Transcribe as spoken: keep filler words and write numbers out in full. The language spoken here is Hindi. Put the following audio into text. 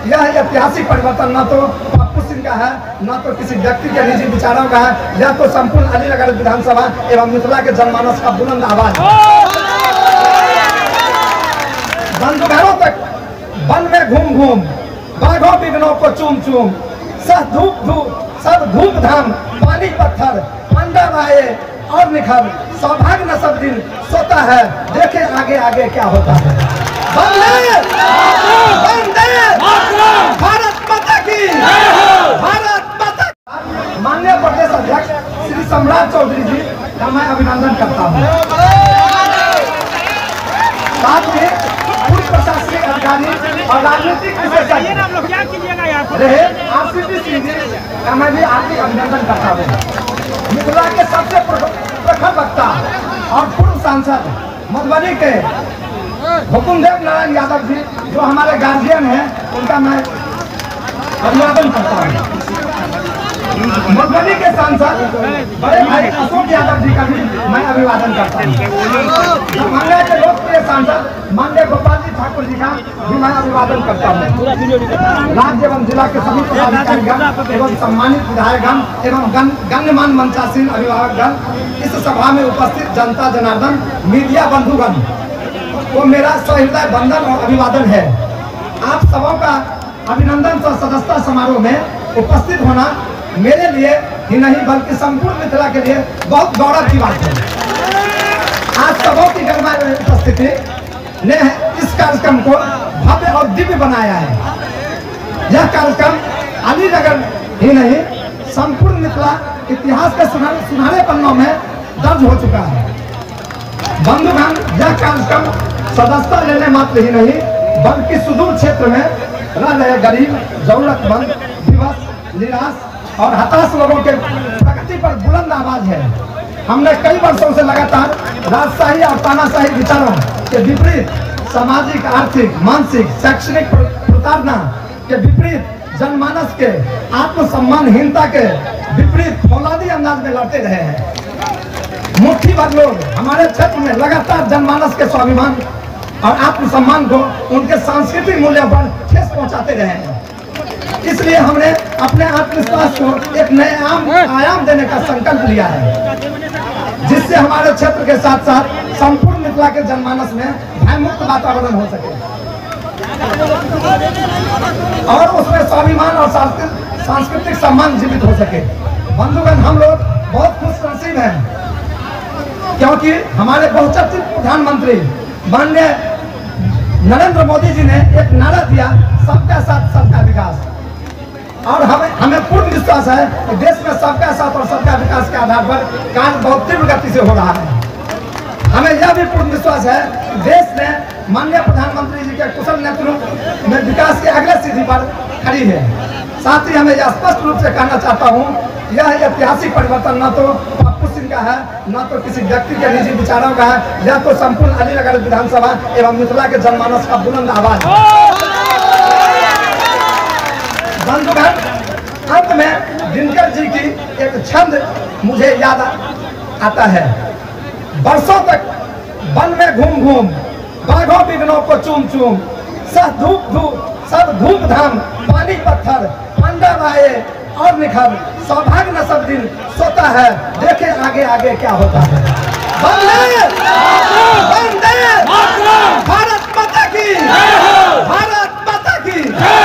यह ऐतिहासिक परिवर्तन न तो पप्पू सिंह का है, न तो किसी व्यक्ति के निजी विचारों का है, यह तो संपूर्ण अलीनगर विधानसभा एवं मिथिला के जनमानस का बुलंद आवाज है। बंधुघरों तक वन में घूम घूम, बाघों बिगनों को चूम चूम, सब धूप धूप सब धूप धाम, पानी पत्थर पंडा आए और निखर, सौभाग्य न सब दिन सोता है, देखे आगे आगे क्या होता है। वंदे वंदे भारत माता की, भारत माता। माननीय प्रदेश अध्यक्ष श्री सम्राट चौधरी जी का मैं अभिनंदन करता हूँ। साथ में पूर्व प्रशासनिक अधिकारी और राजनीतिक विशेषज्ञ रहे आरसीपी सिंह जी का मैं भी हार्दिक अभिनंदन करता हूँ। मिथिला के सबसे प्रखर वक्ता और पूर्व सांसद मधुबनी के हुकुमदेव नारायण यादव जी जो हमारे गार्जियन हैं, उनका मैं अभिवादन करता हूँ। मधुबनी के सांसद बड़े भाई अशोक यादव जी का भी मैं अभिवादन करता हूँ। दरभंगा के लोकप्रिय सांसद माननीय गोपाल जी ठाकुर जी का भी मैं अभिवादन करता हूँ। राज्य एवं जिला के सभी पदाधिकारीगण एवं सम्मानित विधायकगण एवं गण्यमान्य मंचासीन अभिभावकगण, इस सभा में उपस्थित जनता जनार्दन, मीडिया बंधुगण को मेरा सहृदय वंदन और अभिवादन है। आप सबों का अभिनंदन और सदस्यता समारोह में उपस्थित होना मेरे लिए ही नहीं बल्कि संपूर्ण मिथिला के लिए बहुत गौरव की बात है। आज सबों की गणमान्य उपस्थिति ने इस कार्यक्रम को भव्य और दिव्य बनाया है। यह कार्यक्रम अलीनगर ही नहीं संपूर्ण मिथिला इतिहास के सुनहरे पन्नों में दर्ज हो चुका है। बंधुगण, यह कार्यक्रम सदस्यता लेने मात्र ही नहीं बल्कि सुदूर क्षेत्र में रह रहे गरीब, जरूरतमंद, विवश, निराश और हताश लोगों के प्रगति पर बुलंद आवाज है। हमने कई वर्षों से लगातार राजशाही और तानाशाही विचारों के विपरीत, सामाजिक, आर्थिक, मानसिक, शैक्षणिक प्रताड़ना के विपरीत, जनमानस के आत्मसम्मानहीनता के विपरीत फौलादी अंदाज में लड़ते रहे हैं। मुट्ठी भर लोग हमारे क्षेत्र में लगातार जनमानस के स्वाभिमान और आत्मसम्मान को, उनके सांस्कृतिक मूल्यों पर ठेस पहुंचाते रहे हैं। इसलिए हमने अपने आत्मविश्वास को एक नए आम आयाम देने का संकल्प लिया है, जिससे हमारे क्षेत्र के साथ साथ संपूर्ण मिथिला के जनमानस में भयमुक्त वातावरण हो सके और उसमें स्वाभिमान और सांस्कृतिक सम्मान जीवित हो सके। बंधुगण, हम लोग बहुत खुशनसीब हैं क्योंकि हमारे बहुचर्चित प्रधानमंत्री माननीय नरेंद्र मोदी जी ने एक नारा दिया, सबका साथ सबका विकास, और हमें हमें पूर्ण विश्वास है कि देश में सबका साथ और सबका विकास के आधार पर कार्य बहुत तीव्र गति से हो रहा है। हमें यह भी पूर्ण विश्वास है कि देश ने माननीय प्रधानमंत्री जी के कुशल नेतृत्व में विकास के अगले सीढ़ी पर खड़ी है। साथ ही हमें यह स्पष्ट रूप से कहना चाहता हूँ, यह ऐतिहासिक परिवर्तन न तो पप्पू सिंह का है, न तो किसी व्यक्ति के निजी विचारों का है, यह तो संपूर्ण अलीनगर विधानसभा एवं मिथिला के जनमानस का बुलंद आवाज है। बंधुगण, अंत में दिनकर जी की एक छंद मुझे याद आता है। वर्षों तक वन में घूम घूम, बाघों बिगनों को चूम चूम, सब धूप धूप सब धूप धाम, पानी पत्थर पंडा आए और निखर, सौभाग्य न सब दिन सोता है, देखे आगे आगे क्या होता है। वंदे वंदे भारत माता की, भारत माता की।